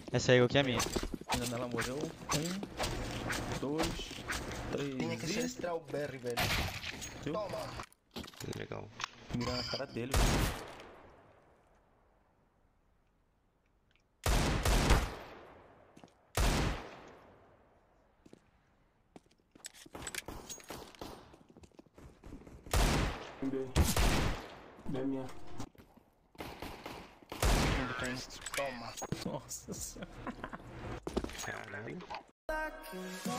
Essa aí aqui é minha. Ainda nela morreu. 1, 2, 3. Tinha que ser strawberry, velho. Viu? Toma. Legal. Mirando na cara dele, velho. É minha. Toma. Nossa senhora. Caralho.